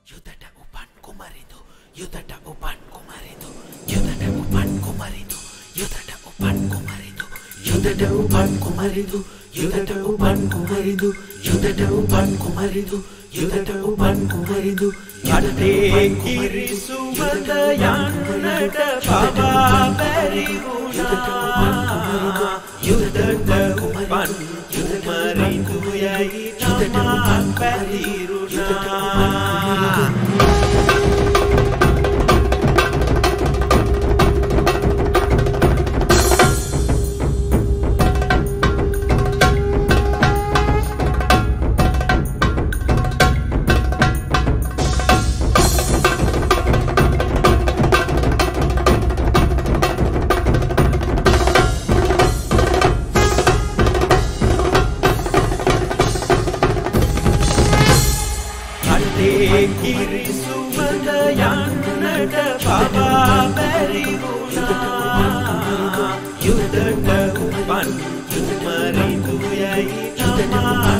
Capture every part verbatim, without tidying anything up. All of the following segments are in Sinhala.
Yudata upan kumaridu, yudata upan kumaridu, yudata upan kumaridu, yudata upan kumaridu, yudata upan kumaridu, yudata upan kumaridu, yudata upan kumaridu, yudata upan kumaridu, අටේ කිරි සුවඳ යන්නට පවා බැරි වුණා යුදට උපන් කුමරිදු යයි තමා පැතිරුණා කිරි සුවඳ යන්නට පවා බැරි වුණා යුදට උපන් කුමරිදු යයි තමා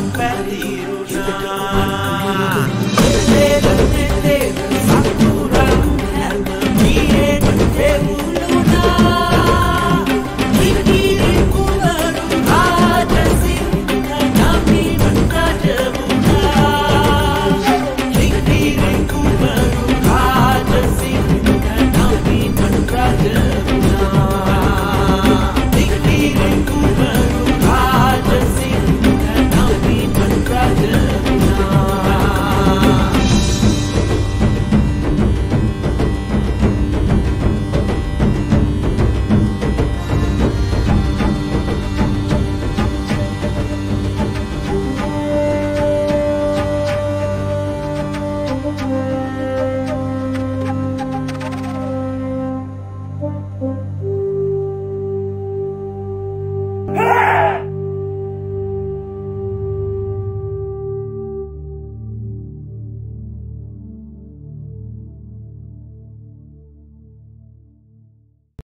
පැතිරුණා දෙදෙනෙ සතුරන් හැම ජීයෙන් පෙමුණා කිරි කුමරු ආදසින් නමින් කඩවුණා Thank you.